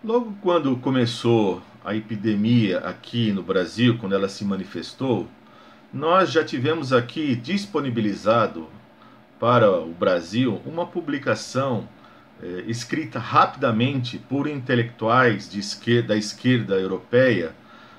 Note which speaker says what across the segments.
Speaker 1: Logo quando começou a epidemia aqui no Brasil, quando ela se manifestou, nós já tivemos aqui disponibilizado para o Brasil uma publicação escrita rapidamente por intelectuais da esquerda europeia,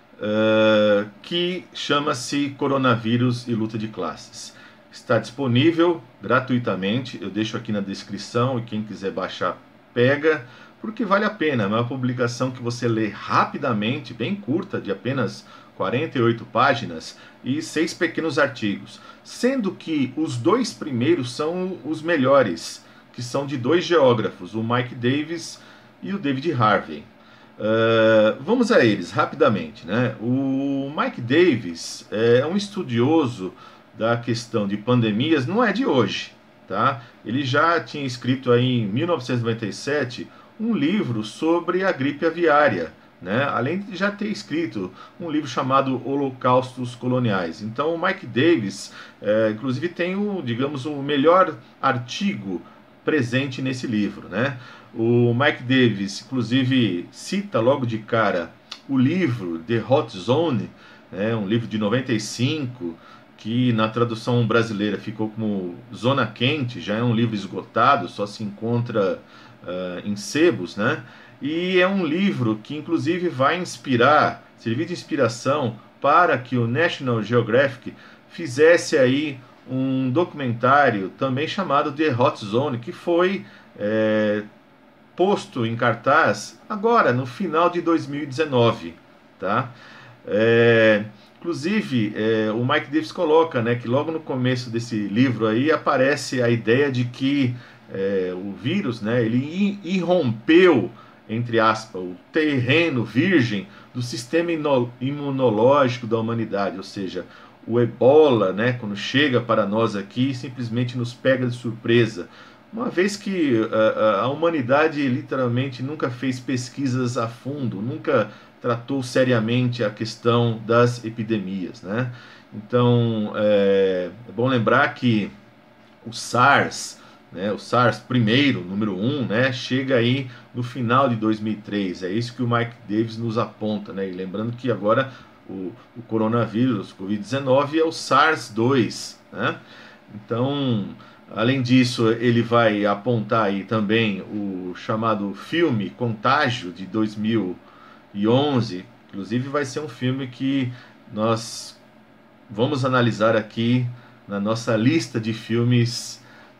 Speaker 1: que chama-se Coronavírus e Luta de Classes. Está disponível gratuitamente, eu deixo aqui na descrição e quem quiser baixar pega, porque vale a pena. É uma publicação que você lê rapidamente, bem curta, de apenas 48 páginas e 6 pequenos artigos, sendo que os dois primeiros são os melhores, que são de dois geógrafos, o Mike Davis e o David Harvey. Vamos a eles rapidamente, né? O Mike Davis é um estudioso da questão de pandemias, não é de hoje, tá? Ele já tinha escrito aí em 1997 um livro sobre a gripe aviária, né? Além de já ter escrito um livro chamado Holocaustos Coloniais. Então o Mike Davis, inclusive, tem o, digamos, o melhor artigo presente nesse livro, né? O Mike Davis, inclusive, cita logo de cara o livro The Hot Zone, né, um livro de 95, que na tradução brasileira ficou como Zona Quente, já é um livro esgotado, só se encontra em sebos, né? E é um livro que, inclusive, vai servir de inspiração para que o National Geographic fizesse aí um documentário também chamado The Hot Zone, que foi posto em cartaz agora, no final de 2019. Tá? Inclusive, o Mike Davis coloca, né, que logo no começo desse livro aí aparece a ideia de que o vírus, né, ele irrompeu, entre aspas, o terreno virgem do sistema imunológico da humanidade, ou seja, o ebola, né, quando chega para nós aqui, simplesmente nos pega de surpresa. Uma vez que a humanidade literalmente nunca fez pesquisas a fundo, nunca tratou seriamente a questão das epidemias, né? Então é bom lembrar que o SARS, né, o SARS primeiro, número 1, né, chega aí no final de 2003. É isso que o Mike Davis nos aponta, né? E lembrando que agora o coronavírus, o Covid-19, é o SARS-2, né? Então, além disso, ele vai apontar aí também o chamado filme Contágio de 2011. Inclusive vai ser um filme que nós vamos analisar aqui na nossa lista de filmes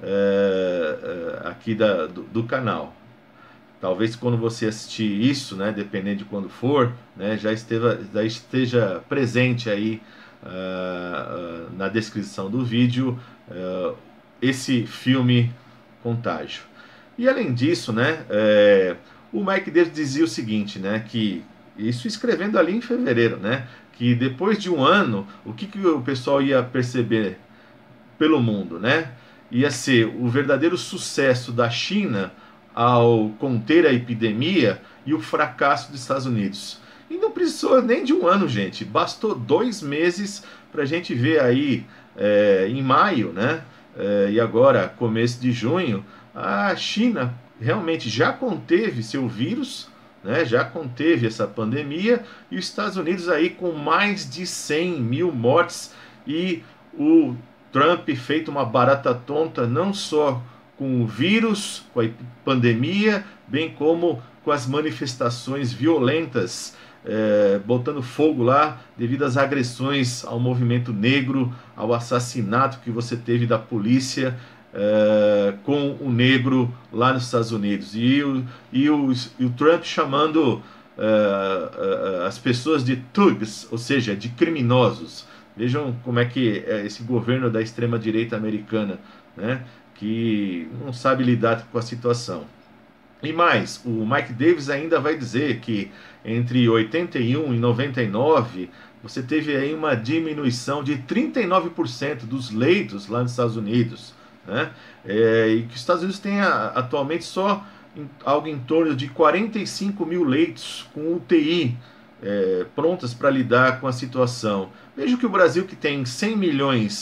Speaker 1: aqui do canal. Talvez quando você assistir isso, né, dependendo de quando for, né, já esteja presente aí na descrição do vídeo esse filme Contágio. E além disso, né, o Mike Davis dizia o seguinte, né, que isso escrevendo ali em fevereiro, né, que depois de um ano, o que o pessoal ia perceber pelo mundo, né? Ia ser o verdadeiro sucesso da China ao conter a epidemia e o fracasso dos Estados Unidos. E não precisou nem de um ano, gente. Bastou 2 meses para a gente ver aí em maio, né? E agora, começo de junho, a China realmente já conteve seu vírus, né? Já conteve essa pandemia, e os Estados Unidos aí com mais de 100 mil mortes, e o Trump feito uma barata tonta não só com o vírus, com a pandemia, bem como com as manifestações violentas, botando fogo lá devido às agressões ao movimento negro, ao assassinato que você teve da polícia com o negro lá nos Estados Unidos. E o Trump chamando as pessoas de thugs, ou seja, de criminosos. Vejam como é que é esse governo da extrema-direita americana, né, que não sabe lidar com a situação. E mais, o Mike Davis ainda vai dizer que entre 81 e 99 você teve aí uma diminuição de 39% dos leitos lá nos Estados Unidos, né? E que os Estados Unidos têm atualmente só algo em torno de 45 mil leitos com UTI prontas para lidar com a situação. Veja que o Brasil, que tem 100 milhões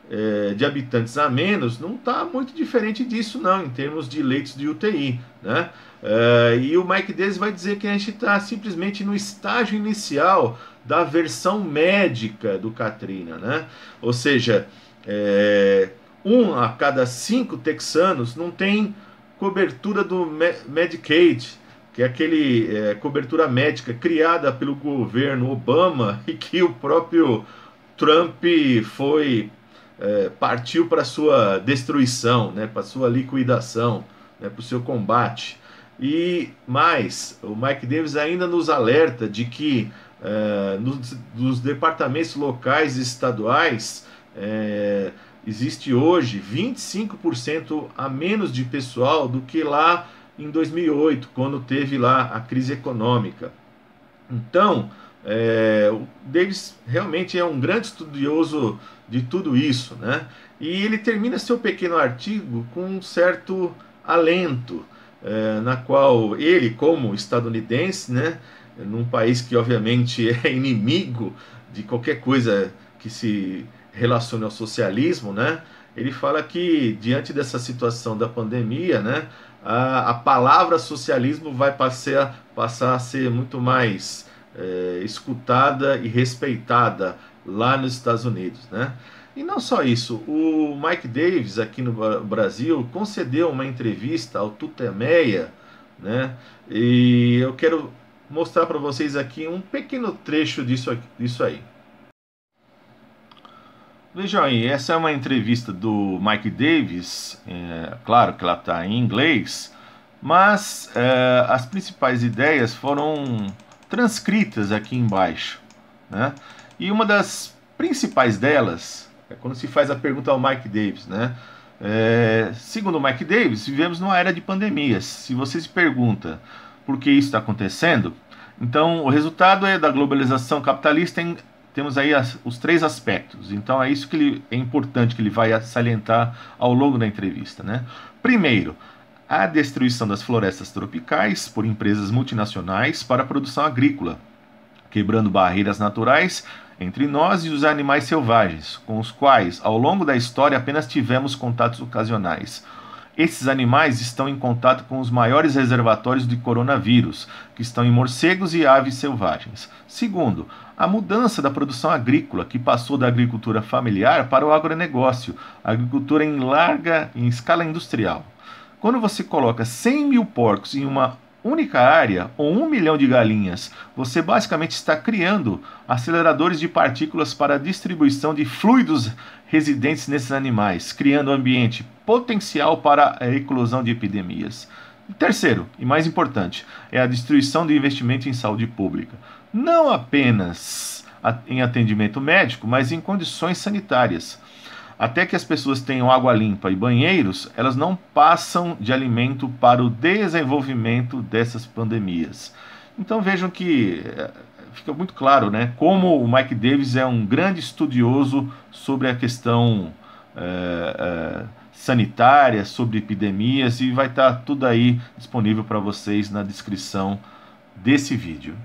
Speaker 1: de habitantes a menos, não está muito diferente disso não, em termos de leitos de UTI, né? E o Mike Davis vai dizer que a gente está simplesmente no estágio inicial da versão médica do Katrina, né? Ou seja, 1 a cada 5 texanos não tem cobertura do Medicaid, que é aquele cobertura médica criada pelo governo Obama e que o próprio Trump partiu para sua destruição, né, para sua liquidação, né, para o seu combate. E mais, o Mike Davis ainda nos alerta de que nos departamentos locais e estaduais existe hoje 25% a menos de pessoal do que lá em 2008, quando teve lá a crise econômica. Então, o Davis realmente é um grande estudioso de tudo isso, né? E ele termina seu pequeno artigo com um certo alento, na qual ele, como estadunidense, né, num país que obviamente é inimigo de qualquer coisa que se relacione ao socialismo, né, ele fala que diante dessa situação da pandemia, né, a palavra socialismo vai passar a ser muito mais escutada e respeitada lá nos Estados Unidos, né? E não só isso, o Mike Davis aqui no Brasil concedeu uma entrevista ao Tutameia, né? E eu quero mostrar para vocês aqui um pequeno trecho disso aí. Vejam aí, essa é uma entrevista do Mike Davis, claro que ela está em inglês, mas as principais ideias foram transcritas aqui embaixo, né? E uma das principais delas é quando se faz a pergunta ao Mike Davis, né? Segundo o Mike Davis, vivemos numa era de pandemias. Se você se pergunta por que isso está acontecendo, então o resultado da globalização capitalista temos aí os 3 aspectos. Então é isso que é importante que ele vai salientar ao longo da entrevista, né? Primeiro, a destruição das florestas tropicais por empresas multinacionais para a produção agrícola, quebrando barreiras naturais entre nós e os animais selvagens, com os quais, ao longo da história, apenas tivemos contatos ocasionais. Esses animais estão em contato com os maiores reservatórios de coronavírus, que estão em morcegos e aves selvagens. Segundo, a mudança da produção agrícola, que passou da agricultura familiar para o agronegócio, a agricultura em escala industrial. Quando você coloca 100 mil porcos em uma única área, ou 1 milhão de galinhas, você basicamente está criando aceleradores de partículas para a distribuição de fluidos residentes nesses animais, criando um ambiente potencial para a eclosão de epidemias. Terceiro, e mais importante, é a destruição do investimento em saúde pública. Não apenas em atendimento médico, mas em condições sanitárias. Até que as pessoas tenham água limpa e banheiros, elas não passam de alimento para o desenvolvimento dessas pandemias. Então vejam que fica muito claro, né, como o Mike Davis é um grande estudioso sobre a questão sanitária, sobre epidemias, e vai estar tudo aí disponível para vocês na descrição desse vídeo.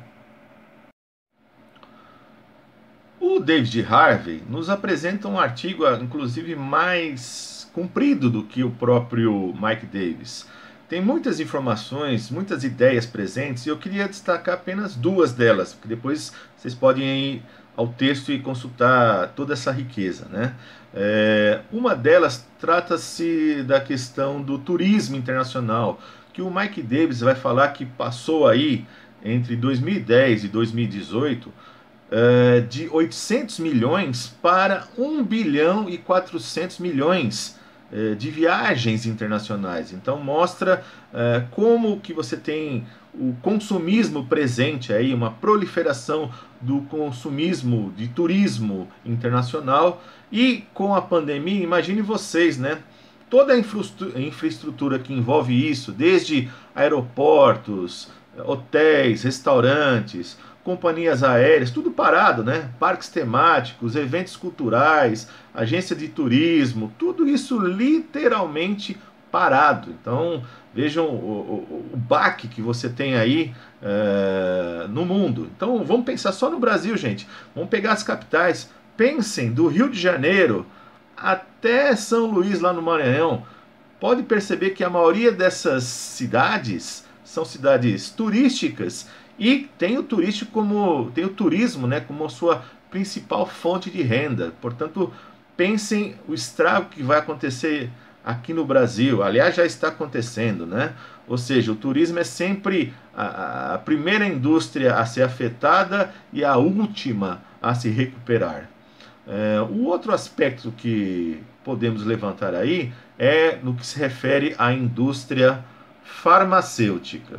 Speaker 1: O David Harvey nos apresenta um artigo, inclusive, mais comprido do que o próprio Mike Davis. Tem muitas informações, muitas ideias presentes, e eu queria destacar apenas 2 delas, porque depois vocês podem ir ao texto e consultar toda essa riqueza, né? Uma delas trata-se da questão do turismo internacional, que o Mike Davis vai falar que passou aí entre 2010 e 2018 de 800 milhões para 1 bilhão e 400 milhões de viagens internacionais. Então mostra como que você tem o consumismo presente aí, uma proliferação do consumismo de turismo internacional. E com a pandemia, imagine vocês, né? Toda a infraestrutura que envolve isso, desde aeroportos, hotéis, restaurantes, companhias aéreas, tudo parado, né? Parques temáticos, eventos culturais, agência de turismo, tudo isso literalmente parado. Então vejam o baque que você tem aí no mundo. Então vamos pensar só no Brasil, gente. Vamos pegar as capitais. Pensem do Rio de Janeiro até São Luís, lá no Maranhão, pode perceber que a maioria dessas cidades são cidades turísticas e tem o turismo, né, como sua principal fonte de renda. Portanto, pensem o estrago que vai acontecer aqui no Brasil. Aliás, já está acontecendo, né? Ou seja, o turismo é sempre a primeira indústria a ser afetada e a última a se recuperar. O outro aspecto que podemos levantar aí é no que se refere à indústria farmacêutica.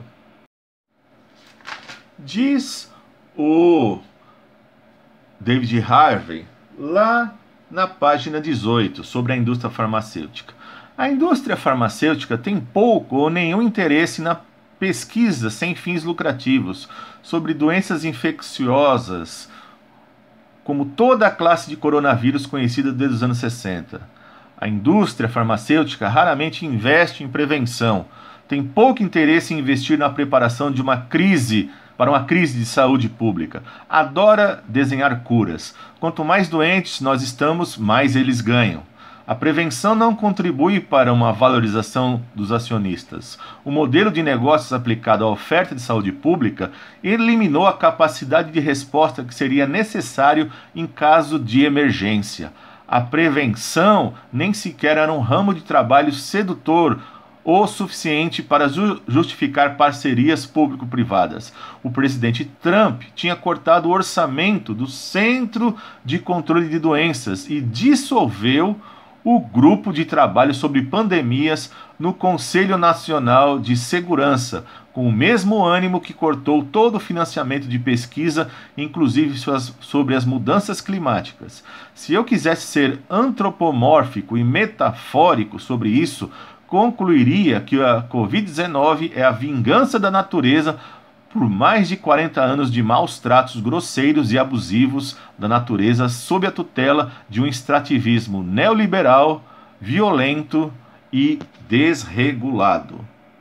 Speaker 1: Diz o David Harvey lá na página 18 sobre a indústria farmacêutica. A indústria farmacêutica tem pouco ou nenhum interesse na pesquisa sem fins lucrativos sobre doenças infecciosas, como toda a classe de coronavírus conhecida desde os anos 60. A indústria farmacêutica raramente investe em prevenção, tem pouco interesse em investir na preparação de uma crise de saúde pública. Adora desenhar curas. Quanto mais doentes nós estamos, mais eles ganham. A prevenção não contribui para uma valorização dos acionistas. O modelo de negócios aplicado à oferta de saúde pública eliminou a capacidade de resposta que seria necessário em caso de emergência. A prevenção nem sequer era um ramo de trabalho sedutor o suficiente para justificar parcerias público-privadas. O presidente Trump tinha cortado o orçamento do Centro de Controle de Doenças e dissolveu o grupo de trabalho sobre pandemias no Conselho Nacional de Segurança, com o mesmo ânimo que cortou todo o financiamento de pesquisa, inclusive sobre as mudanças climáticas. Se eu quisesse ser antropomórfico e metafórico sobre isso, concluiria que a Covid-19 é a vingança da natureza por mais de 40 anos de maus tratos grosseiros e abusivos da natureza sob a tutela de um extrativismo neoliberal, violento e desregulado.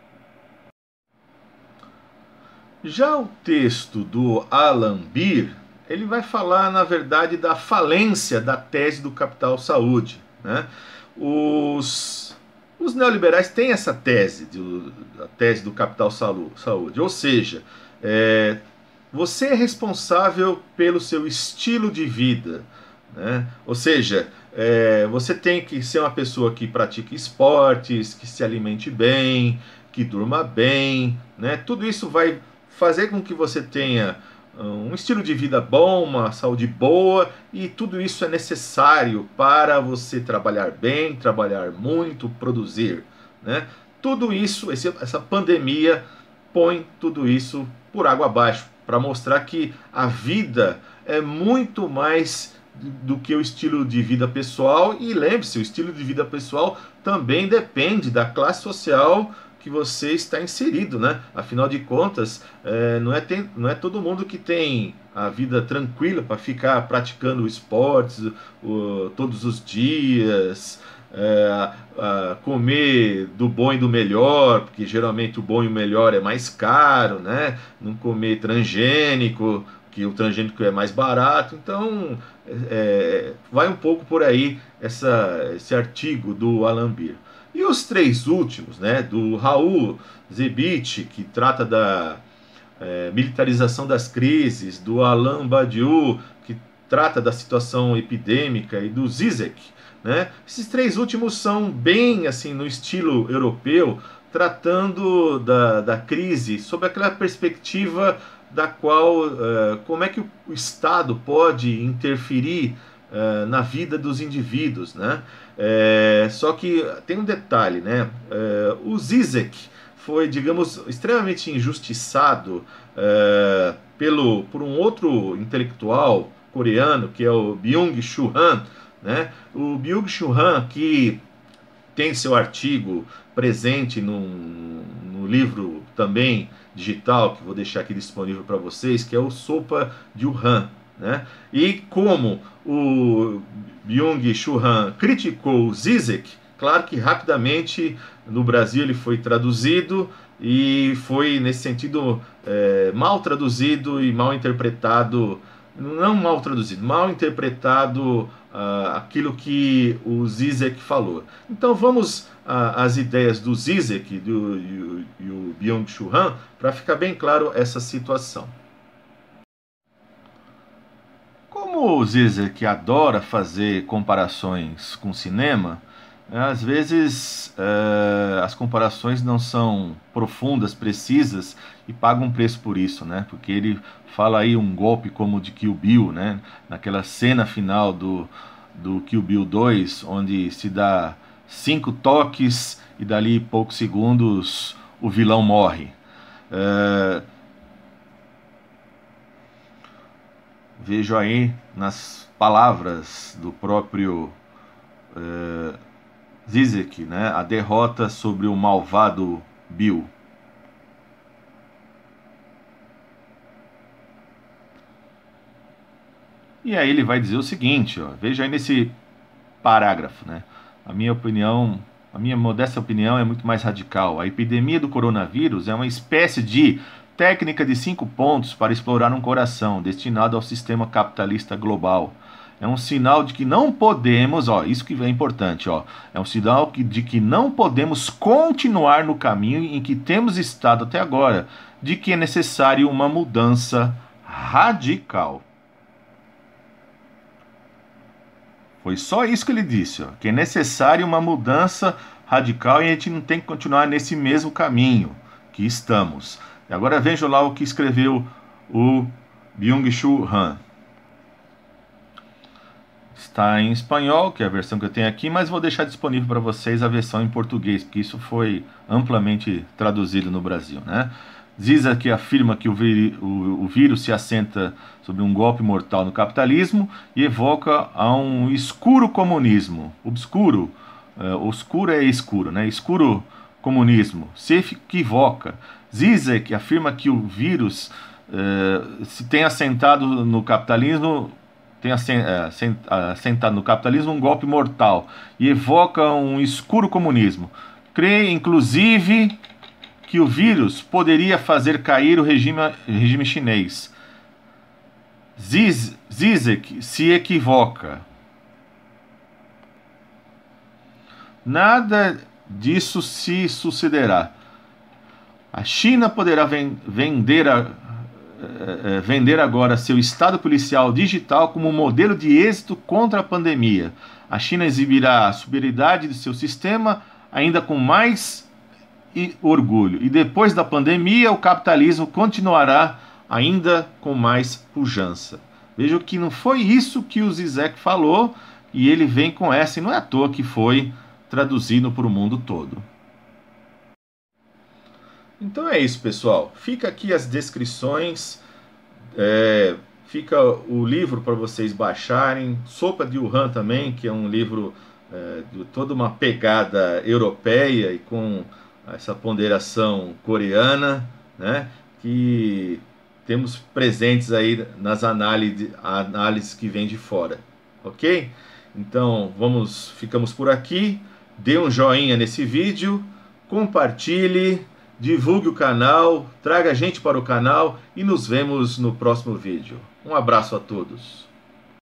Speaker 1: Já o texto do Alan Beer, ele vai falar, na verdade, da falência da tese do capital saúde, né? Os neoliberais têm essa tese, a tese do capital saúde, ou seja, você é responsável pelo seu estilo de vida, né? Ou seja, você tem que ser uma pessoa que pratique esportes, que se alimente bem, que durma bem, né? Tudo isso vai fazer com que você tenha um estilo de vida bom, uma saúde boa, e tudo isso é necessário para você trabalhar bem, trabalhar muito, produzir, né? Tudo isso, essa pandemia põe tudo isso por água abaixo, para mostrar que a vida é muito mais do que o estilo de vida pessoal. E lembre-se, o estilo de vida pessoal também depende da classe social que você está inserido, né? Afinal de contas, não é todo mundo que tem a vida tranquila para ficar praticando esportes todos os dias, comer do bom e do melhor, porque geralmente o bom e o melhor é mais caro, né? Não comer transgênico, que o transgênico é mais barato. Então, vai um pouco por aí esse artigo do Alan Beer. E os três últimos, né, do Raul Zebit, que trata da militarização das crises, do Alain Badiou, que trata da situação epidêmica, e do Zizek, né? Esses três últimos são bem assim no estilo europeu, tratando da crise sob aquela perspectiva da qual como é que o Estado pode interferir na vida dos indivíduos, né? Só que tem um detalhe, né? O Zizek foi, digamos, extremamente injustiçado por um outro intelectual coreano, que é o Byung-Chul Han, né? O Byung-Chul Han, que tem seu artigo presente no livro também digital, que vou deixar aqui disponível para vocês, que é o Sopa de Han, né? E como o Byung-Chul Han criticou o Zizek, claro que rapidamente no Brasil ele foi traduzido e foi nesse sentido mal traduzido e mal interpretado não mal traduzido, mal interpretado aquilo que o Zizek falou. Então vamos às ideias do Zizek e o Byung-Chul Han para ficar bem claro essa situação. Como o Zizek adora fazer comparações com cinema, às vezes as comparações não são profundas, precisas e paga um preço por isso, né? Porque ele fala aí um golpe como o de Kill Bill, né? Naquela cena final do Kill Bill 2, onde se dá 5 toques e dali poucos segundos o vilão morre. Vejo aí nas palavras do próprio Zizek, né, a derrota sobre o malvado Bill. E aí ele vai dizer o seguinte, ó, veja aí nesse parágrafo, né? A minha opinião, a minha modesta opinião é muito mais radical. A epidemia do coronavírus é uma espécie de técnica de 5 pontos para explorar um coração destinado ao sistema capitalista global. É um sinal de que não podemos, ó, isso que é importante, ó, é um sinal de que não podemos continuar no caminho em que temos estado até agora, de que é necessário uma mudança radical. Foi só isso que ele disse, ó, que é necessário uma mudança radical e a gente não tem que continuar nesse mesmo caminho que estamos. E agora veja lá o que escreveu o Byung-Chul Han. Está em espanhol, que é a versão que eu tenho aqui, mas vou deixar disponível para vocês a versão em português, porque isso foi amplamente traduzido no Brasil, né? Zizek afirma que o vírus se assenta sobre um golpe mortal no capitalismo e evoca a um escuro comunismo. Obscuro, oscuro é escuro, né? Escuro comunismo. Se equivoca. Zizek afirma que o vírus se tem assentado no capitalismo, tem assentado no capitalismo um golpe mortal e evoca um escuro comunismo. Crê, inclusive, que o vírus poderia fazer cair o regime chinês. Zizek se equivoca. Nada disso se sucederá. A China poderá vender agora seu estado policial digital como modelo de êxito contra a pandemia. A China exibirá a superioridade de seu sistema ainda com mais orgulho. E depois da pandemia, o capitalismo continuará ainda com mais pujança. Veja que não foi isso que o Zizek falou, e ele vem com essa, e não é à toa que foi traduzido para o mundo todo. Então é isso, pessoal. Fica aqui as descrições, fica o livro para vocês baixarem, Sopa de Wuhan também, que é um livro de toda uma pegada europeia e com essa ponderação coreana, né, que temos presentes aí nas análises que vêm de fora, ok? Então ficamos por aqui, dê um joinha nesse vídeo, compartilhe, divulgue o canal, traga gente para o canal e nos vemos no próximo vídeo. Um abraço a todos.